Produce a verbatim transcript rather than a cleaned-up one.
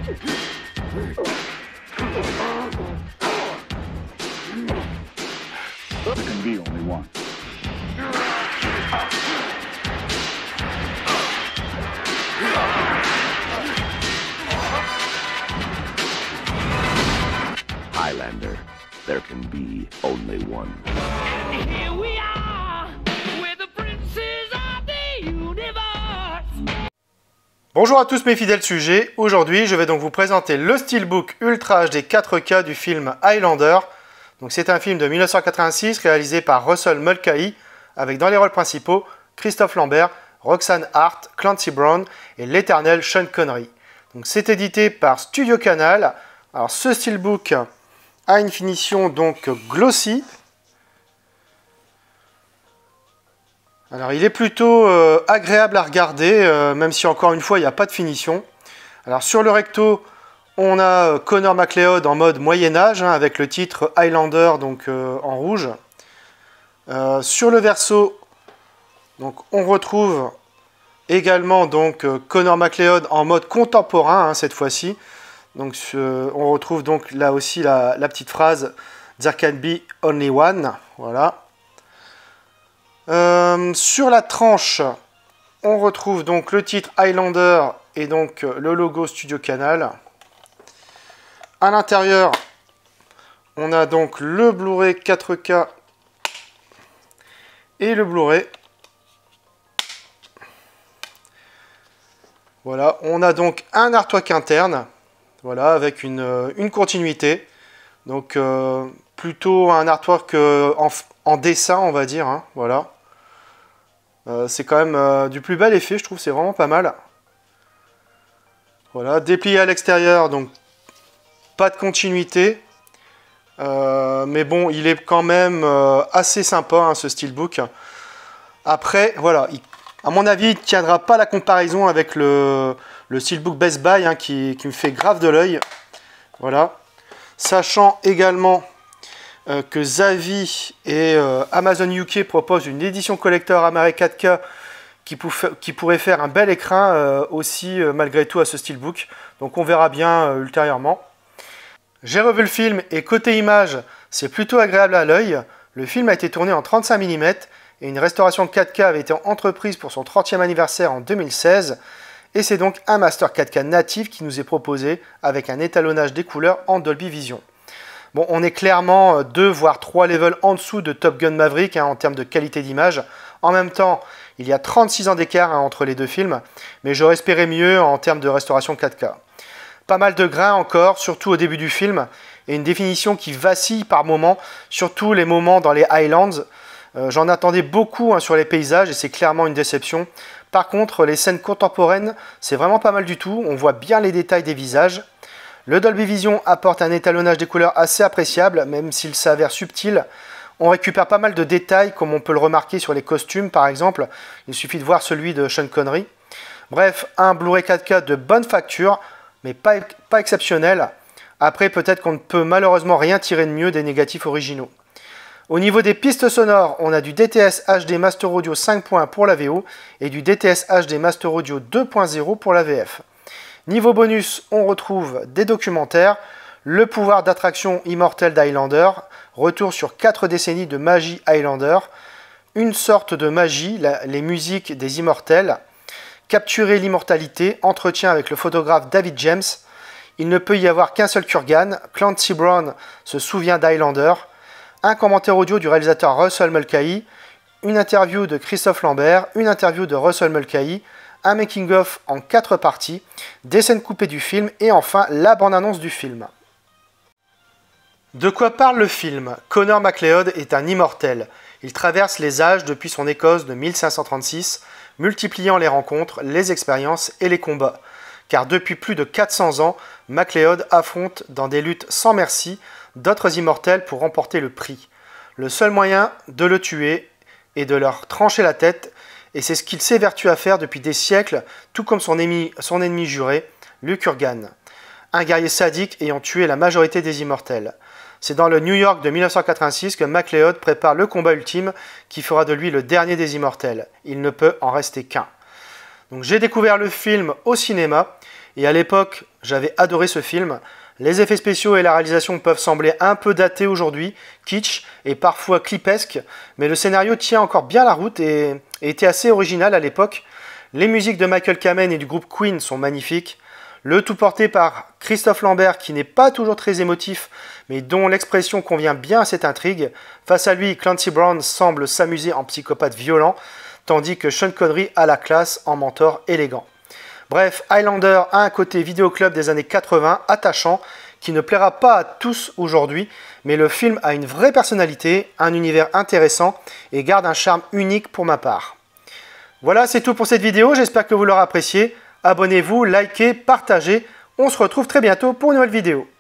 There can be only one. Highlander, there can be only one. And here we are, we're the princes of the universe. Bonjour à tous mes fidèles sujets, aujourd'hui je vais donc vous présenter le Steelbook Ultra H D quatre K du film Highlander. C'est un film de mille neuf cent quatre-vingt-six réalisé par Russell Mulcahy avec dans les rôles principaux Christophe Lambert, Roxanne Hart, Clancy Brown et l'éternel Sean Connery. C'est édité par Studio Canal. Alors ce Steelbook a une finition donc glossy. Alors il est plutôt euh, agréable à regarder, euh, même si encore une fois il n'y a pas de finition. Alors sur le recto, on a Connor MacLeod en mode Moyen-Âge, hein, avec le titre Highlander donc, euh, en rouge. Euh, sur le verso, donc, on retrouve également donc, euh, Connor MacLeod en mode contemporain, hein, cette fois-ci. Donc, euh, on retrouve donc là aussi la, la petite phrase « There can be only one ». Voilà. Euh, sur la tranche, on retrouve donc le titre Highlander et donc le logo Studio Canal. À l'intérieur, on a donc le Blu-ray quatre K et le Blu-ray. Voilà, on a donc un artwork interne, voilà, avec une, une continuité. Donc euh, plutôt un artwork euh, en, en dessin, on va dire. Hein, voilà. Euh, c'est quand même euh, du plus bel effet, je trouve, c'est vraiment pas mal. Voilà, déplié à l'extérieur, donc pas de continuité, euh, mais bon, il est quand même euh, assez sympa, hein, ce Steelbook. Après, voilà, il, à mon avis, il ne tiendra pas la comparaison avec le, le Steelbook Best Buy, hein, qui, qui me fait grave de l'œil. Voilà. Sachant également euh, que Zavi et euh, Amazon U K proposent une édition collector Amare quatre K qui, qui pourrait faire un bel écrin euh, aussi, euh, malgré tout, à ce Steelbook. Donc on verra bien euh, ultérieurement. J'ai revu le film et côté image, c'est plutôt agréable à l'œil. Le film a été tourné en trente-cinq millimètres et une restauration quatre K avait été entreprise pour son trentième anniversaire en deux mille seize. Et c'est donc un master quatre K natif qui nous est proposé avec un étalonnage des couleurs en Dolby Vision. Bon, on est clairement deux voire trois levels en dessous de Top Gun Maverick, hein, en termes de qualité d'image. En même temps, il y a trente-six ans d'écart, hein, entre les deux films, mais j'aurais espéré mieux en termes de restauration quatre K. Pas mal de grains encore, surtout au début du film, et une définition qui vacille par moments, surtout les moments dans les Highlands. Euh, J'en attendais beaucoup, hein, sur les paysages, et c'est clairement une déception. Par contre, les scènes contemporaines, c'est vraiment pas mal du tout, on voit bien les détails des visages. Le Dolby Vision apporte un étalonnage des couleurs assez appréciable, même s'il s'avère subtil. On récupère pas mal de détails, comme on peut le remarquer sur les costumes, par exemple. Il suffit de voir celui de Sean Connery. Bref, un Blu-ray quatre K de bonne facture, mais pas, pas exceptionnel. Après, peut-être qu'on ne peut malheureusement rien tirer de mieux des négatifs originaux. Au niveau des pistes sonores, on a du D T S H D Master Audio cinq point un pour la V O et du D T S H D Master Audio deux point zéro pour la V F. Niveau bonus, on retrouve des documentaires, le pouvoir d'attraction immortel d'Highlander, retour sur quatre décennies de magie Highlander, une sorte de magie, la, les musiques des immortels, capturer l'immortalité, entretien avec le photographe David James. Il ne peut y avoir qu'un seul Kurgan, Clancy Brown se souvient d'Highlander, un commentaire audio du réalisateur Russell Mulcahy, une interview de Christophe Lambert, une interview de Russell Mulcahy, un making-of en quatre parties, des scènes coupées du film et enfin la bande-annonce du film. De quoi parle le film? Connor MacLeod est un immortel. Il traverse les âges depuis son Écosse de mille cinq cent trente-six, multipliant les rencontres, les expériences et les combats. Car depuis plus de quatre cents ans, MacLeod affronte dans des luttes sans merci d'autres immortels pour remporter le prix. Le seul moyen de le tuer est de leur trancher la tête, et c'est ce qu'il s'évertue à faire depuis des siècles, tout comme son ennemi, son ennemi juré, le Kurgan, un guerrier sadique ayant tué la majorité des immortels. C'est dans le New York de mille neuf cent quatre-vingt-six que MacLeod prépare le combat ultime qui fera de lui le dernier des immortels. Il ne peut en rester qu'un. Donc j'ai découvert le film au cinéma Et à l'époque, j'avais adoré ce film. Les effets spéciaux et la réalisation peuvent sembler un peu datés aujourd'hui, kitsch et parfois clipesque, mais le scénario tient encore bien la route et, et était assez original à l'époque. Les musiques de Michael Kamen et du groupe Queen sont magnifiques. Le tout porté par Christophe Lambert, qui n'est pas toujours très émotif, mais dont l'expression convient bien à cette intrigue. Face à lui, Clancy Brown semble s'amuser en psychopathe violent, tandis que Sean Connery a la classe en mentor élégant. Bref, Highlander a un côté vidéoclub des années quatre-vingts attachant, qui ne plaira pas à tous aujourd'hui, mais le film a une vraie personnalité, un univers intéressant et garde un charme unique pour ma part. Voilà, c'est tout pour cette vidéo, j'espère que vous l'aurez apprécié. Abonnez-vous, likez, partagez, on se retrouve très bientôt pour une nouvelle vidéo.